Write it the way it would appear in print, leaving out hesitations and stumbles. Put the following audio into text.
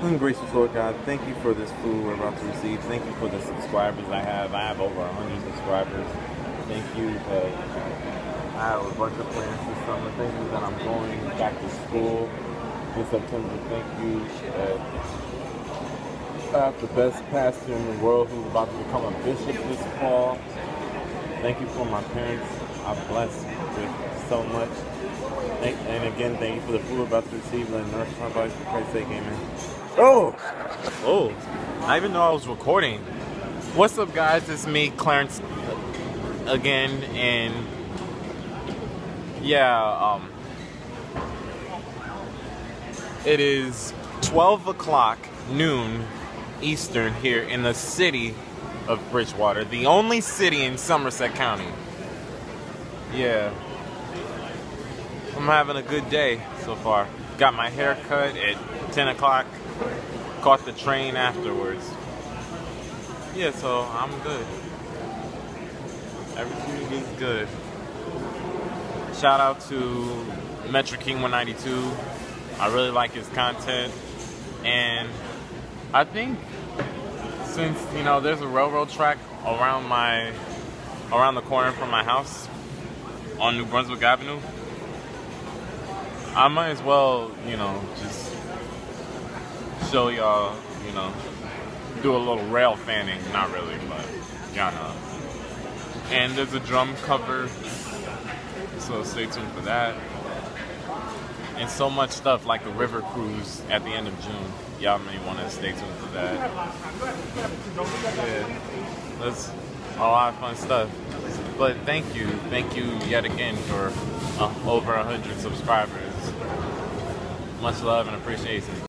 Gracious Lord God, thank you for this food we're about to receive. Thank you for the subscribers I have. I have over 100 subscribers. Thank you that I have a bunch of plans this summer. Thank you that I'm going back to school in September. Thank you that I have the best pastor in the world who's about to become a bishop this fall. Thank you for my parents. I'm blessed with so much. And again, thank you for the food we're about to receive. Let nourish my body for Christ's sake, amen. Oh, I didn't know I was recording. What's up, guys? It's me, Clarence, again, and yeah, it is 12 o'clock noon Eastern here in the city of Bridgewater, the only city in Somerset County. Yeah, I'm having a good day so far. Got my hair cut at 10 o'clock. Caught the train afterwards. Yeah, so I'm good. Everything is good. Shout out to Metro King 192. I really like his content. And I think since, you know, there's a railroad track around the corner from my house on New Brunswick Avenue, I might as well, you know, just show y'all, you know, do a little rail fanning. Not really, but y'all know. And there's a drum cover, so stay tuned for that. And so much stuff like a river cruise at the end of June. Y'all may want to stay tuned for that. Yeah, that's a lot of fun stuff. But thank you yet again for over 100 subscribers. Much love and appreciation.